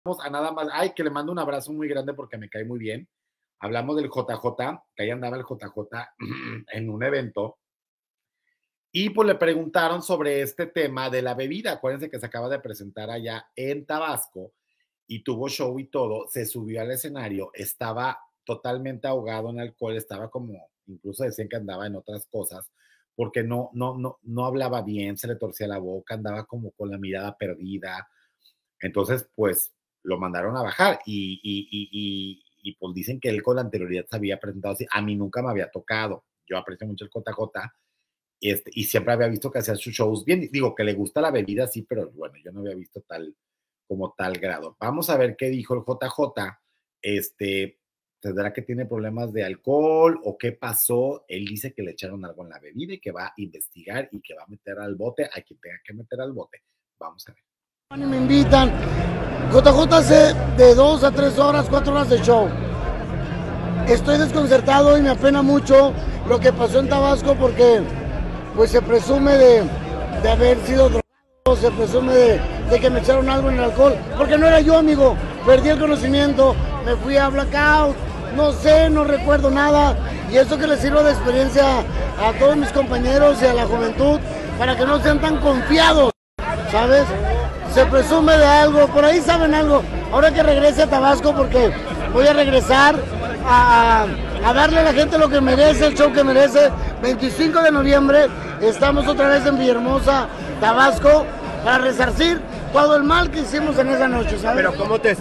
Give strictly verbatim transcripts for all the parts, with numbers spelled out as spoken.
a nada más, ay, que le mando un abrazo muy grande porque me cae muy bien. Hablamos del J J, que ahí andaba el J J en un evento, y pues le preguntaron sobre este tema de la bebida. Acuérdense que se acaba de presentar allá en Tabasco y tuvo show y todo, se subió al escenario, estaba totalmente ahogado en alcohol, estaba como, incluso decían que andaba en otras cosas, porque no, no, no, no hablaba bien, se le torcía la boca, andaba como con la mirada perdida. Entonces, pues lo mandaron a bajar y, y, y, y, y pues dicen que él con la anterioridad se había presentado así. A mí nunca me había tocado. Yo aprecio mucho el J J este, y siempre había visto que hacía sus shows bien. Digo que le gusta la bebida, sí, pero bueno, yo no había visto tal como tal grado. Vamos a ver qué dijo el J J. Este, ¿tendrá que tiene problemas de alcohol o qué pasó? Él dice que le echaron algo en la bebida y que va a investigar y que va a meter al bote a quien tenga que meter al bote. Vamos a ver. Me invitan. J J hace de dos a tres horas, cuatro horas de show. Estoy desconcertado y me apena mucho lo que pasó en Tabasco porque pues se presume de, de haber sido drogado, se presume de, de que me echaron algo en el alcohol, porque no era yo, amigo. Perdí el conocimiento, me fui a blackout, no sé, no recuerdo nada, y eso que les sirva de experiencia a todos mis compañeros y a la juventud para que no sean tan confiados, ¿sabes? Se presume de algo, por ahí saben algo. Ahora que regrese a Tabasco, porque voy a regresar a, a darle a la gente lo que merece, el show que merece. veinticinco de noviembre estamos otra vez en Villahermosa, Tabasco, para resarcir todo el mal que hicimos en esa noche, ¿sabes? Pero ¿cómo te...?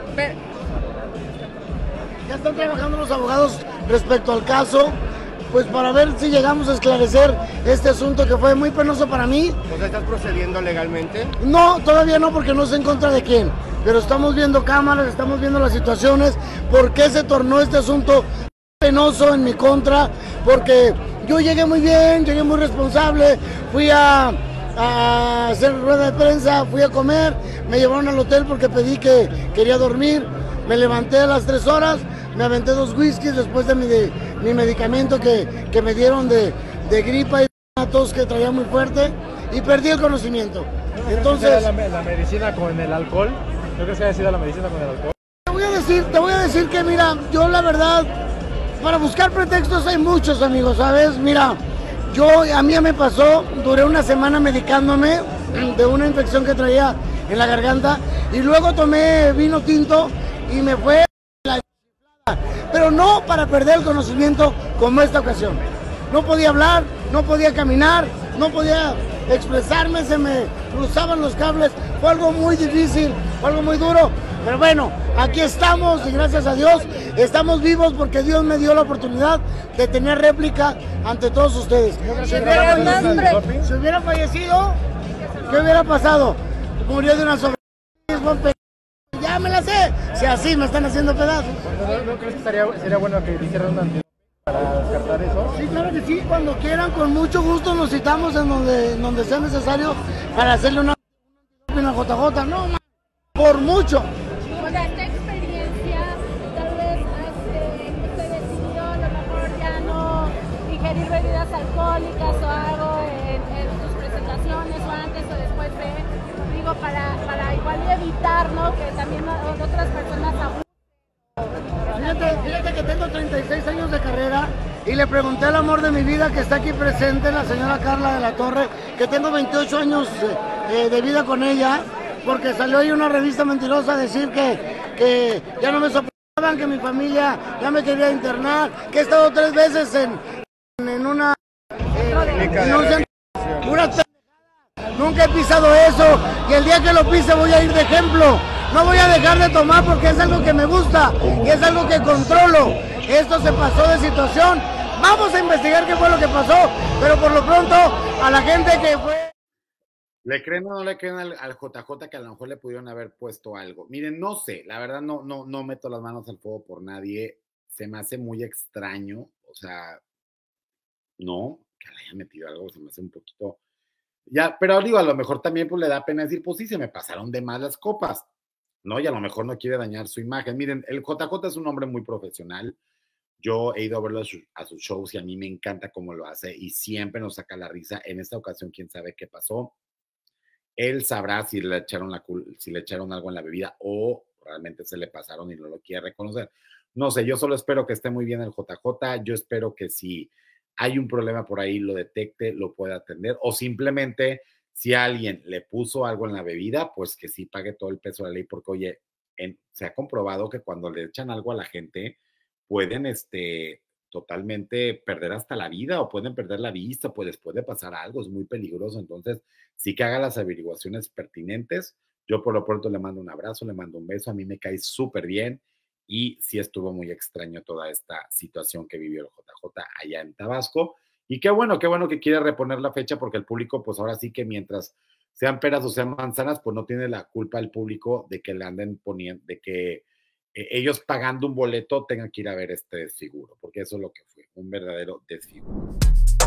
Ya están trabajando los abogados respecto al caso, pues para ver si llegamos a esclarecer este asunto que fue muy penoso para mí. ¿O sea, estás procediendo legalmente? No, todavía no, porque no sé en contra de quién, pero estamos viendo cámaras, estamos viendo las situaciones, por qué se tornó este asunto penoso en mi contra, porque yo llegué muy bien, llegué muy responsable, fui a, a hacer rueda de prensa, fui a comer, me llevaron al hotel porque pedí que quería dormir, me levanté a las tres horas, me aventé dos whiskies después de mi, de, mi medicamento que, que me dieron de, de gripa y una tos que traía muy fuerte y perdí el conocimiento. Entonces, la, la medicina con el alcohol? ¿No crees que haya sido la medicina con el alcohol? Te voy a decir, te voy a decir que mira, yo la verdad, para buscar pretextos hay muchos, amigos, ¿sabes? Mira, yo, a mí me pasó, duré una semana medicándome de una infección que traía en la garganta y luego tomé vino tinto y me fue la... Pero no para perder el conocimiento como esta ocasión. No podía hablar, no podía caminar, no podía expresarme, se me cruzaban los cables, fue algo muy difícil, fue algo muy duro, pero bueno, aquí estamos y gracias a Dios estamos vivos porque Dios me dio la oportunidad de tener réplica ante todos ustedes. Si hubiera fallecido, si hubiera fallecido, ¿qué hubiera pasado? Murió de una sobredosis, ya me la sé, si así me están haciendo pedazos. ¿No, no crees que estaría, sería bueno que hicieran una para descartar eso? Sí, claro que sí, cuando quieran, con mucho gusto nos citamos en donde, en donde sea necesario para hacerle una, una J J, no, por mucho. O sea, esta experiencia tal vez hace que se decidió a lo mejor ya no digerir bebidas alcohólicas o algo en, en tus presentaciones o antes o después de, digo, para, para igual evitar, ¿no? Que también otras personas abusen. Fíjate, fíjate que tengo treinta y seis años de carrera y le pregunté al amor de mi vida que está aquí presente, la señora Carla de la Torre, que tengo veintiocho años eh, de vida con ella, porque salió ahí una revista mentirosa a decir que, que ya no me soportaban, que mi familia ya me quería internar, que he estado tres veces en, en una... Eh, en un centro, pura nunca he pisado eso y el día que lo pise voy a ir de ejemplo. No voy a dejar de tomar porque es algo que me gusta y es algo que controlo. Esto se pasó de situación. Vamos a investigar qué fue lo que pasó, pero por lo pronto a la gente que fue... ¿Le creen o no le creen al, al J J que a lo mejor le pudieron haber puesto algo? Miren, no sé, la verdad no, no, no meto las manos al fuego por nadie. Se me hace muy extraño, o sea, no, que le haya metido algo, se me hace un poquito... Ya, pero digo, a lo mejor también pues le da pena decir, pues sí, se me pasaron de más las copas, ¿no? Y a lo mejor no quiere dañar su imagen. Miren, el J J es un hombre muy profesional. Yo he ido a verlo a, su, a sus shows y a mí me encanta cómo lo hace y siempre nos saca la risa. En esta ocasión, quién sabe qué pasó. Él sabrá si le echaron, la, si le echaron algo en la bebida o realmente se le pasaron y no lo quiere reconocer. No sé, yo solo espero que esté muy bien el J J, yo espero que si hay un problema por ahí, lo detecte, lo pueda atender, o simplemente si alguien le puso algo en la bebida, pues que sí pague todo el peso de la ley, porque oye, en, se ha comprobado que cuando le echan algo a la gente, pueden este, totalmente perder hasta la vida o pueden perder la vista, pues les puede pasar algo, es muy peligroso, entonces sí que haga las averiguaciones pertinentes. Yo por lo pronto le mando un abrazo, le mando un beso, a mí me cae súper bien y sí estuvo muy extraño toda esta situación que vivió el J J allá en Tabasco. Y qué bueno, qué bueno que quiere reponer la fecha porque el público, pues ahora sí que mientras sean peras o sean manzanas, pues no tiene la culpa el público de que le anden poniendo, de que eh, ellos pagando un boleto tengan que ir a ver este desfiguro, porque eso es lo que fue, un verdadero desfiguro.